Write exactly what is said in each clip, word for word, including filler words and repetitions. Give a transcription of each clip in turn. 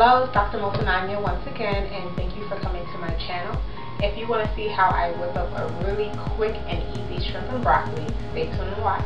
Hello, it's Doctor Motananya once again, and thank you for coming to my channel. If you want to see how I whip up a really quick and easy shrimp and broccoli, stay tuned and watch.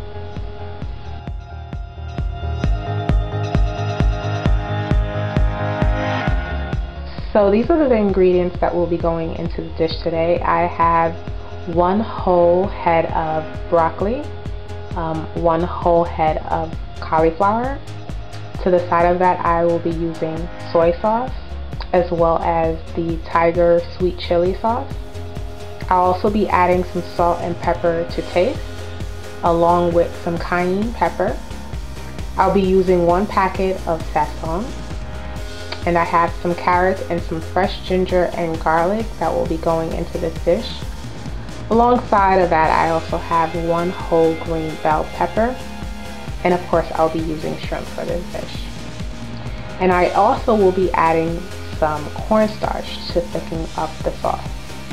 So these are the ingredients that will be going into the dish today. I have one whole head of broccoli, um, one whole head of cauliflower. To the side of that, I will be using soy sauce as well as the Thai-ger sweet chili sauce. I'll also be adding some salt and pepper to taste, along with some cayenne pepper. I'll be using one packet of sazon, and I have some carrots and some fresh ginger and garlic that will be going into this dish. Alongside of that, I also have one whole green bell pepper. And of course, I'll be using shrimp for this dish. And I also will be adding some cornstarch to thicken up the sauce.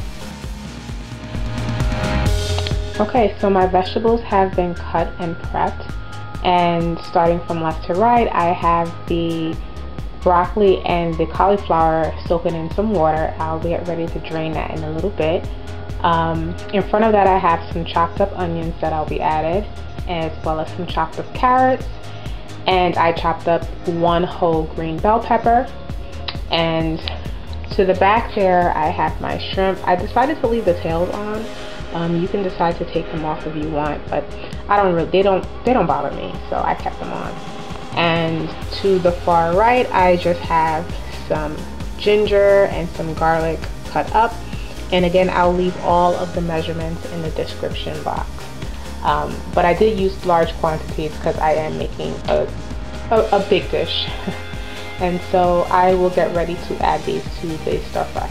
Okay, so my vegetables have been cut and prepped. And starting from left to right, I have the broccoli and the cauliflower soaking in some water. I'll get ready to drain that in a little bit. Um, in front of that, I have some chopped up onions that I'll be added, as well as some chopped up carrots, and I chopped up one whole green bell pepper. And to the back there, I have my shrimp. I decided to leave the tails on. Um, you can decide to take them off if you want, but I don't really. They don't. They don't bother me, so I kept them on. And to the far right, I just have some ginger and some garlic cut up. And again, I'll leave all of the measurements in the description box. Um, but I did use large quantities because I am making a, a, a big dish. And so I will get ready to add these to the stir fry.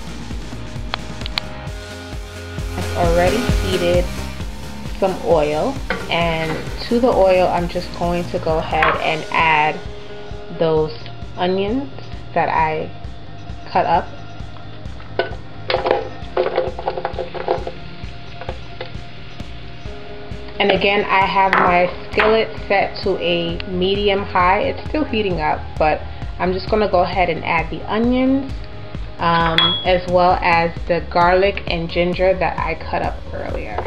I've already heated some oil, and to the oil I'm just going to go ahead and add those onions that I cut up. And again, I have my skillet set to a medium high. It's still heating up, but I'm just going to go ahead and add the onions, um, as well as the garlic and ginger that I cut up earlier.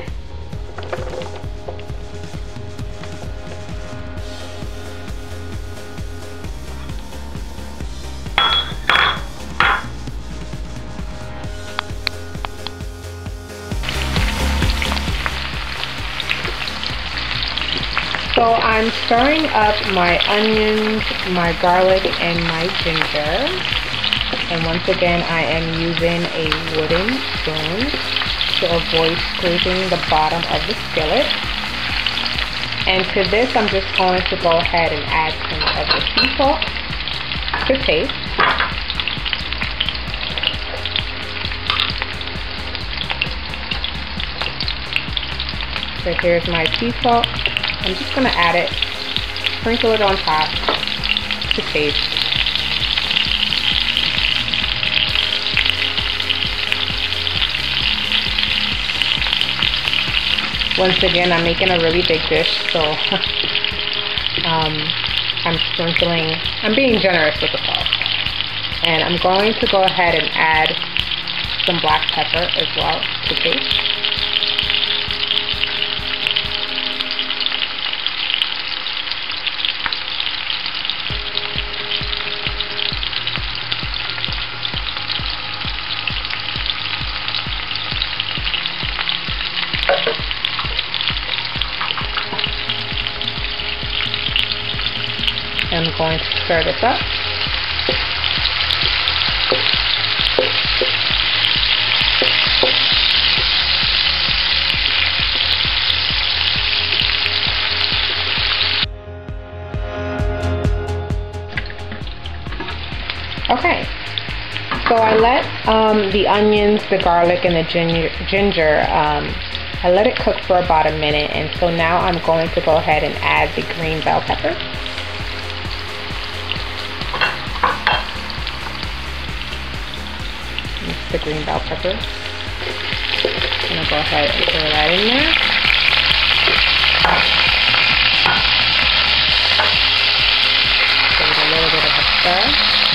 So I'm stirring up my onions, my garlic, and my ginger. And once again, I am using a wooden spoon to avoid scraping the bottom of the skillet. And to this, I'm just going to go ahead and add some of the sea salt to taste. So here's my sea salt. I'm just going to add it, sprinkle it on top to taste. Once again, I'm making a really big dish, so um, I'm sprinkling, I'm being generous with the salt. And I'm going to go ahead and add some black pepper as well to taste. I'm going to stir this up. Okay, so I let um, the onions, the garlic, and the ginger, ginger um, I let it cook for about a minute, and so now I'm going to go ahead and add the green bell pepper. The green bell pepper. I'm gonna go ahead and throw that in there. Give it a little bit of a stir.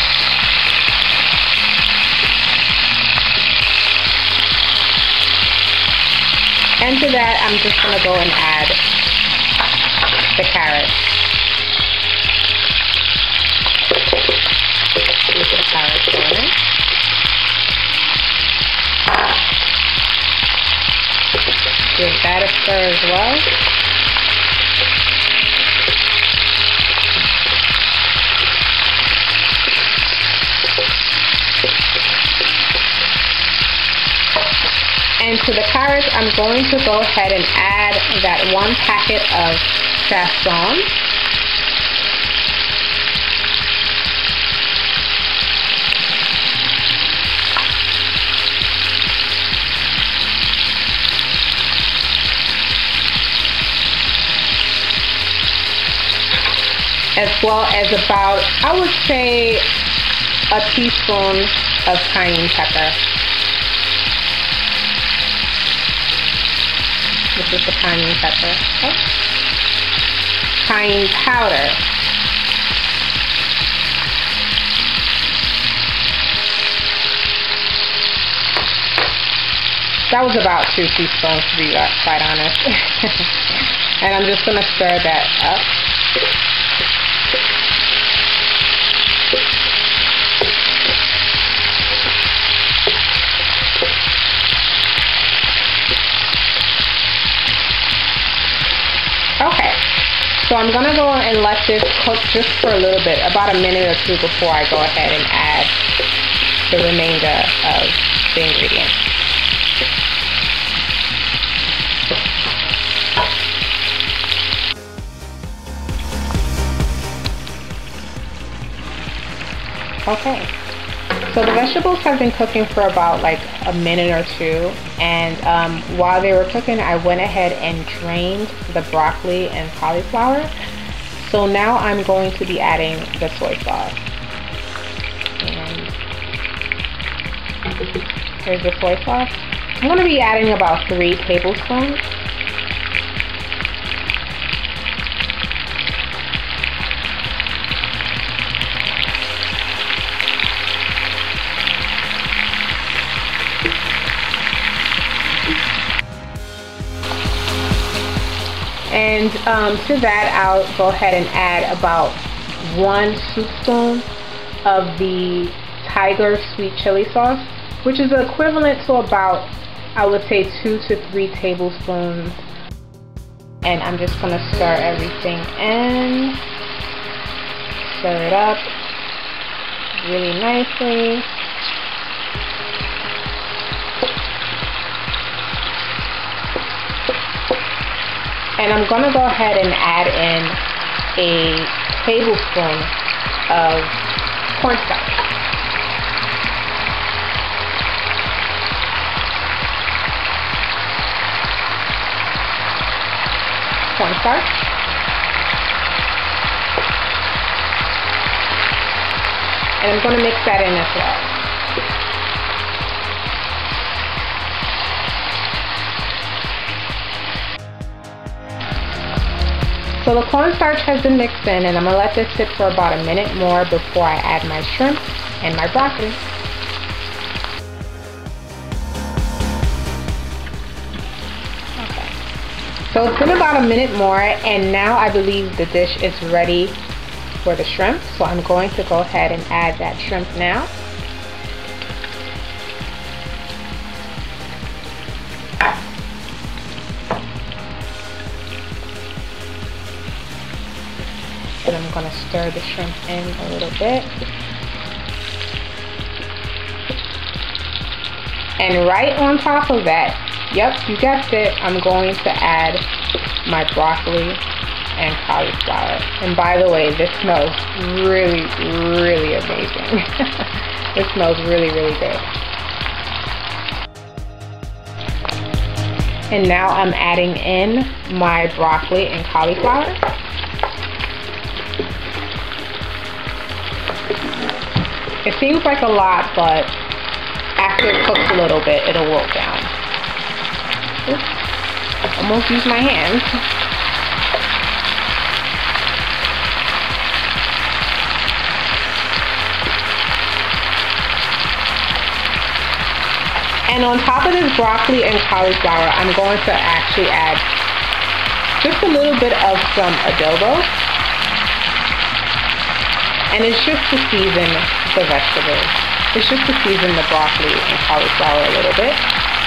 into that, I'm just gonna go and add the carrots. With the carrots going. Give that a stir as well. And to the carrots, I'm going to go ahead and add that one packet of sazon. As well as about, I would say, a teaspoon of cayenne pepper. This is the cayenne pepper. Okay. Cayenne powder. That was about two teaspoons, to be quite honest. And I'm just going to stir that up. Okay, so I'm going to go and let this cook just for a little bit, about a minute or two before I go ahead and add the remainder of the ingredients. Okay, so the vegetables have been cooking for about like a minute or two, and um, while they were cooking, I went ahead and drained the broccoli and cauliflower. So now I'm going to be adding the soy sauce. And here's the soy sauce. I'm going to be adding about three tablespoons. And um, to that, I'll go ahead and add about one soup spoon of the Thai-ger sweet chili sauce, which is equivalent to about, I would say, two to three tablespoons. And I'm just going to stir everything in, stir it up really nicely. And I'm going to go ahead and add in a tablespoon of cornstarch. Cornstarch. And I'm going to mix that in as well. So the cornstarch has been mixed in, and I'm going to let this sit for about a minute more before I add my shrimp and my broccoli. Okay. So it's been about a minute more, and now I believe the dish is ready for the shrimp. So I'm going to go ahead and add that shrimp now. And I'm going to stir the shrimp in a little bit. And right on top of that, yep, you guessed it, I'm going to add my broccoli and cauliflower. And by the way, this smells really, really amazing. It smells really, really good. And now I'm adding in my broccoli and cauliflower. It seems like a lot, but after it cooks a little bit, it'll wilt down. Oops, almost used my hands. And on top of this broccoli and cauliflower, I'm going to actually add just a little bit of some adobo. And it's just to season the vegetables. It's just to season the broccoli and cauliflower a little bit.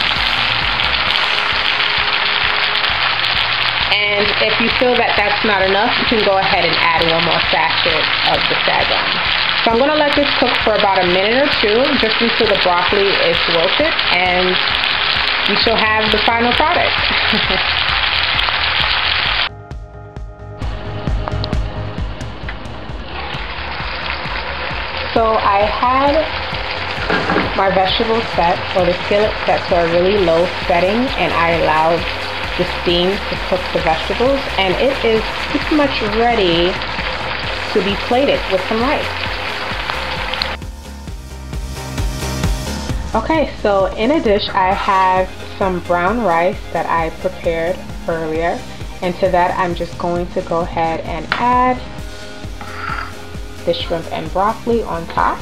And if you feel that that's not enough, you can go ahead and add one more sachet of the sazon. So I'm going to let this cook for about a minute or two, just until the broccoli is wilted, and you shall have the final product. So I had my vegetables set, or the skillet set to a really low setting, and I allowed the steam to cook the vegetables, and it is pretty much ready to be plated with some rice. Okay, so in a dish I have some brown rice that I prepared earlier, and to that I'm just going to go ahead and add the shrimp and broccoli on top.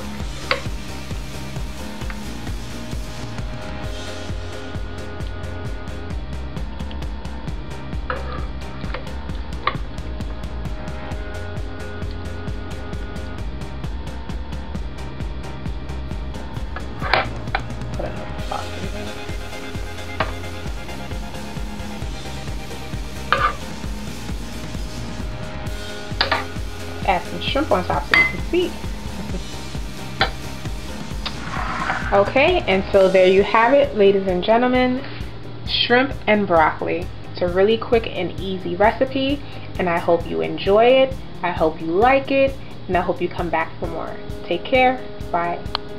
Add some shrimp on top so you can see. Okay, and so there you have it, ladies and gentlemen, shrimp and broccoli. It's a really quick and easy recipe, and I hope you enjoy it. I hope you like it, and I hope you come back for more. Take care. Bye.